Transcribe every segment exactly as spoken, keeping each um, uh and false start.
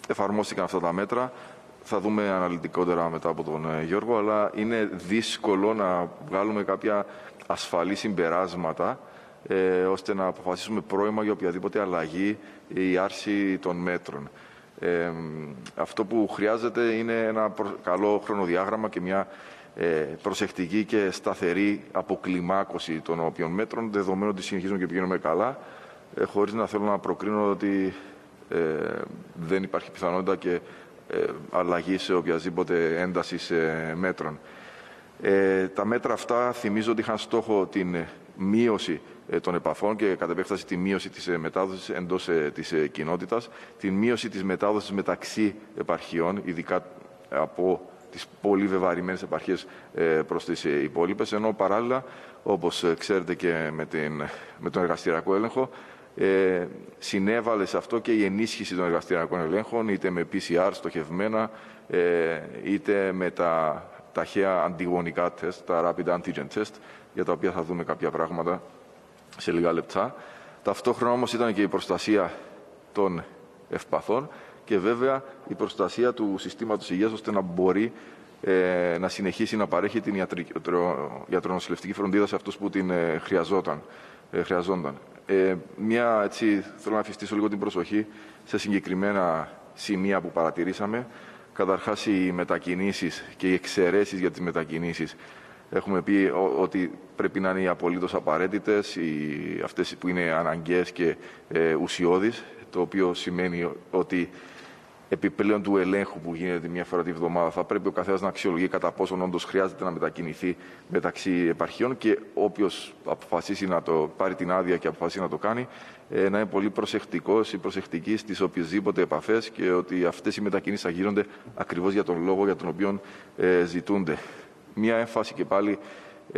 εφαρμόστηκαν αυτά τα μέτρα. Θα δούμε αναλυτικότερα μετά από τον Γιώργο, αλλά είναι δύσκολο να βγάλουμε κάποια ασφαλή συμπεράσματα ε, ώστε να αποφασίσουμε πρώιμα για οποιαδήποτε αλλαγή ή άρση των μέτρων. Ε, αυτό που χρειάζεται είναι ένα καλό χρονοδιάγραμμα και μια ε, προσεκτική και σταθερή αποκλιμάκωση των όποιων μέτρων, δεδομένου ότι συνεχίζουμε και πηγαίνουμε καλά, ε, χωρίς να θέλω να προκρίνω ότι ε, δεν υπάρχει πιθανότητα και ε, αλλαγή σε οποιασδήποτε ένταση ε, μέτρων. Ε, τα μέτρα αυτά θυμίζω ότι είχαν στόχο την μείωση των επαφών και κατ' επέκταση τη μείωση της μετάδοσης εντός της κοινότητας, τη μείωση της μετάδοσης μεταξύ επαρχιών, ειδικά από τις πολύ βεβαρημένες επαρχίες προς τις υπόλοιπες, ενώ παράλληλα, όπως ξέρετε και με, την, με τον εργαστηριακό έλεγχο, ε, συνέβαλε σε αυτό και η ενίσχυση των εργαστηριακών ελέγχων, είτε με πι σι αρ στοχευμένα, ε, είτε με τα ταχαία αντιγονικά τεστ, τα rapid antigen test, για τα οποία θα δούμε κάποια πράγματα σε λίγα λεπτά. Ταυτόχρονα όμως ήταν και η προστασία των ευπαθών και βέβαια η προστασία του συστήματος υγείας, ώστε να μπορεί ε, να συνεχίσει να παρέχει την ιατρονοσηλευτική φροντίδα σε αυτούς που την ε, χρειαζόταν, ε, χρειαζόνταν. Ε, μια, έτσι, θέλω να αφιστήσω λίγο την προσοχή σε συγκεκριμένα σημεία που παρατηρήσαμε. Καταρχάς, οι μετακινήσεις και οι εξαιρέσεις για τις μετακινήσεις. Έχουμε πει ότι πρέπει να είναι οι απολύτως απαραίτητες, οι, αυτές που είναι αναγκαίες και ε, ουσιώδεις, το οποίο σημαίνει ότι επιπλέον του ελέγχου που γίνεται μια φορά τη βδομάδα θα πρέπει ο καθένας να αξιολογεί κατά πόσον όντως χρειάζεται να μετακινηθεί μεταξύ επαρχιών και όποιος αποφασίσει να το πάρει την άδεια και αποφασίσει να το κάνει, ε, να είναι πολύ προσεκτικός ή προσεκτική στις οποιασδήποτε επαφές και ότι αυτές οι μετακινήσεις θα γίνονται ακριβώς για τον λόγο για τον οποίο ε, ζητούνται. Μία έμφαση και πάλι ε,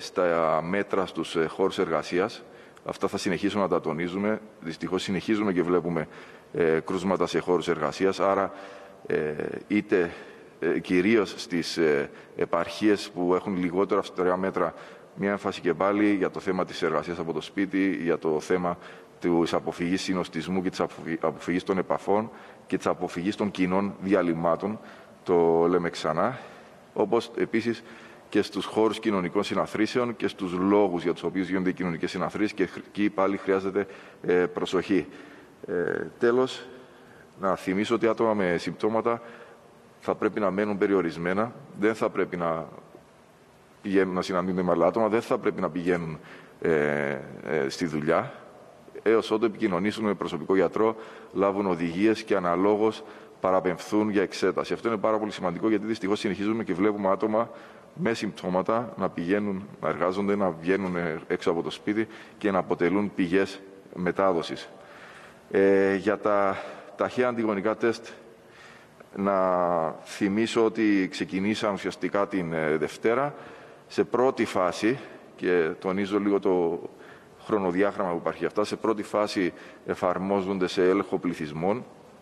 στα μέτρα στους ε, χώρους εργασίας. Αυτά θα συνεχίσουμε να τα τονίζουμε. Δυστυχώς συνεχίζουμε και βλέπουμε ε, κρούσματα σε χώρους εργασίας. Άρα ε, είτε ε, κυρίως στις ε, επαρχίες που έχουν λιγότερα αυστηρά μέτρα, μία έμφαση και πάλι για το θέμα της εργασίας από το σπίτι, για το θέμα της αποφυγής συνοστισμού και της αποφυγής των επαφών και της αποφυγής των κοινών διαλυμάτων. Το λέμε ξανά. Όπως επίσης και στους χώρους κοινωνικών συναθρήσεων και στους λόγους για τους οποίους γίνονται οι κοινωνικές συναθρήσεις, και εκεί πάλι χρειάζεται ε, προσοχή. Ε, τέλος, να θυμίσω ότι άτομα με συμπτώματα θα πρέπει να μένουν περιορισμένα, δεν θα πρέπει να πηγαίνουν να συναντούνται με άλλα άτομα, δεν θα πρέπει να πηγαίνουν ε, ε, στη δουλειά, έως ότου επικοινωνήσουν με προσωπικό γιατρό, λάβουν οδηγίες και αναλόγως παραπεμφθούν για εξέταση. Αυτό είναι πάρα πολύ σημαντικό, γιατί δυστυχώς συνεχίζουμε και βλέπουμε άτομα με συμπτώματα να πηγαίνουν, να εργάζονται, να βγαίνουν έξω από το σπίτι και να αποτελούν πηγές μετάδοσης. Ε, για τα ταχαία αντιγονικά τεστ, να θυμίσω ότι ξεκινήσαν ουσιαστικά την Δευτέρα. Σε πρώτη φάση, και τονίζω λίγο το χρονοδιάγραμμα που υπάρχει αυτά, σε πρώτη φάση εφαρμόζονται σε έλεγχο πληθυσμών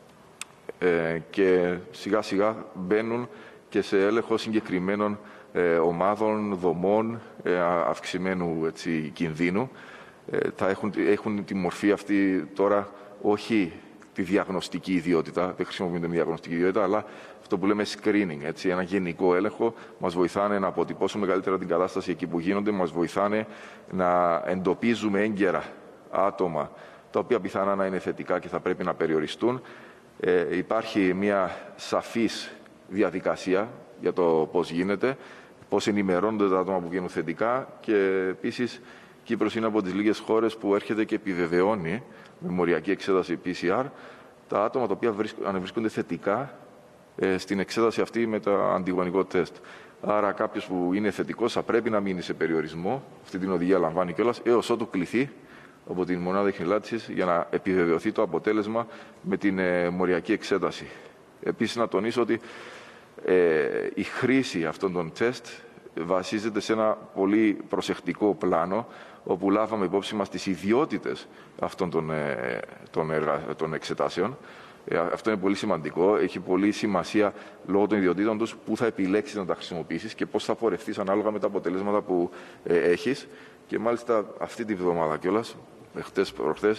ε, και σιγά σιγά μπαίνουν και σε έλεγχο συγκεκριμένων ε, ομάδων, δομών ε, αυξημένου έτσι, κινδύνου. Ε, θα έχουν, έχουν τη μορφή αυτή τώρα όχι τη διαγνωστική ιδιότητα, δεν χρησιμοποιούνται με διαγνωστική ιδιότητα, αλλά αυτό που λέμε screening, έτσι, ένα γενικό έλεγχο. Μας βοηθάνε να αποτυπώσουμε καλύτερα την κατάσταση εκεί που γίνονται, μας βοηθάνε να εντοπίζουμε έγκαιρα άτομα τα οποία πιθανά να είναι θετικά και θα πρέπει να περιοριστούν. Ε, υπάρχει μια σαφής διαδικασία για το πώς γίνεται, πώς ενημερώνονται τα άτομα που βγαίνουν θετικά, και επίσης Κύπρος είναι από τις λίγες χώρες που έρχεται και επιβεβαιώνει με μοριακή εξέταση πι σι αρ τα άτομα τα οποία ανεβρίσκονται θετικά ε, στην εξέταση αυτή με το αντιγονικό τεστ. Άρα κάποιος που είναι θετικός θα πρέπει να μείνει σε περιορισμό, αυτή την οδηγία λαμβάνει κιόλας, έως ότου κληθεί από την μονάδα εχνηλάτησης για να επιβεβαιωθεί το αποτέλεσμα με την ε, μοριακή εξέταση. Επίσης να τονίσω ότι ε, η χρήση αυτών των τεστ βασίζεται σε ένα πολύ προσεκτικό πλάνο, όπου λάβαμε υπόψη μας τις ιδιότητες αυτών των, ε, των, εργα... των εξετάσεων. Ε, αυτό είναι πολύ σημαντικό. Έχει πολύ σημασία λόγω των ιδιωτήτων τους που θα επιλέξεις να τα χρησιμοποιήσεις και πώς θα πορευτείς ανάλογα με τα αποτελέσματα που ε, έχεις. Και μάλιστα αυτή τη βδομάδα κιόλας, χτες προχτές,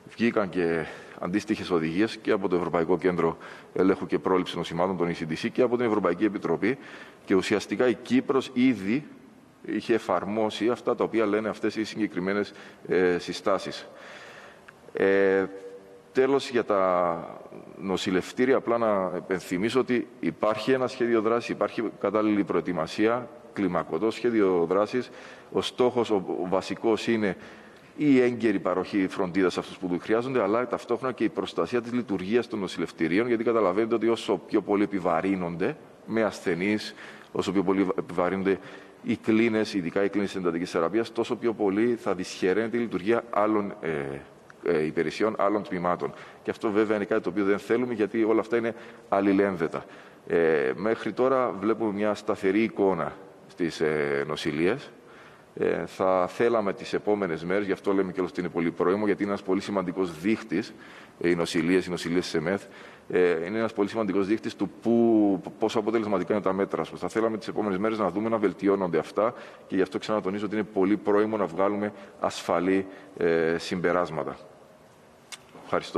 βγήκαν και αντίστοιχες οδηγίες και από το Ευρωπαϊκό Κέντρο Ελέγχου και Πρόληψης Νοσημάτων, τον ι σι ντι σι, και από την Ευρωπαϊκή Επιτροπή. Και ουσιαστικά η Κύπρος ήδη είχε εφαρμόσει αυτά τα οποία λένε αυτές οι συγκεκριμένες ε, συστάσεις. Ε, τέλος, για τα νοσηλευτήρια, απλά να επενθυμίσω ότι υπάρχει ένα σχέδιο δράσης, υπάρχει κατάλληλη προετοιμασία, κλιμακωτό σχέδιο δράσης. Ο στόχος, ο, ο βασικός είναι η έγκαιρη παροχή φροντίδας σε αυτούς που του χρειάζονται, αλλά ταυτόχρονα και η προστασία της λειτουργίας των νοσηλευτηρίων, γιατί καταλαβαίνετε ότι όσο πιο πολύ επιβαρύνονται με ασθενείς, όσο πιο πολύ επιβαρύνονται οι κλίνες, ειδικά οι κλίνες εντατικής θεραπείας, τόσο πιο πολύ θα δυσχεραίνεται η λειτουργία άλλων ε, ε, υπηρεσιών, άλλων τμήματων. Και αυτό βέβαια είναι κάτι το οποίο δεν θέλουμε, γιατί όλα αυτά είναι αλληλένδετα. Ε, μέχρι τώρα βλέπουμε μια σταθερή εικόνα στις ε, νοσηλείες. Ε, θα θέλαμε τις επόμενες μέρες, γι' αυτό λέμε και ότι είναι πολύ πρόημο, γιατί είναι ένας πολύ σημαντικός δείχτης, ε, οι νοσηλείες, οι νοσηλείες της ΕΜΕΘ, ε, είναι ένας πολύ σημαντικός δείχτης του που, πόσο αποτελεσματικά είναι τα μέτρα. Θα θέλαμε τις επόμενες μέρες να δούμε να βελτιώνονται αυτά, και γι' αυτό ξανατονίζω ότι είναι πολύ πρόημο να βγάλουμε ασφαλή ε, συμπεράσματα. Ευχαριστώ.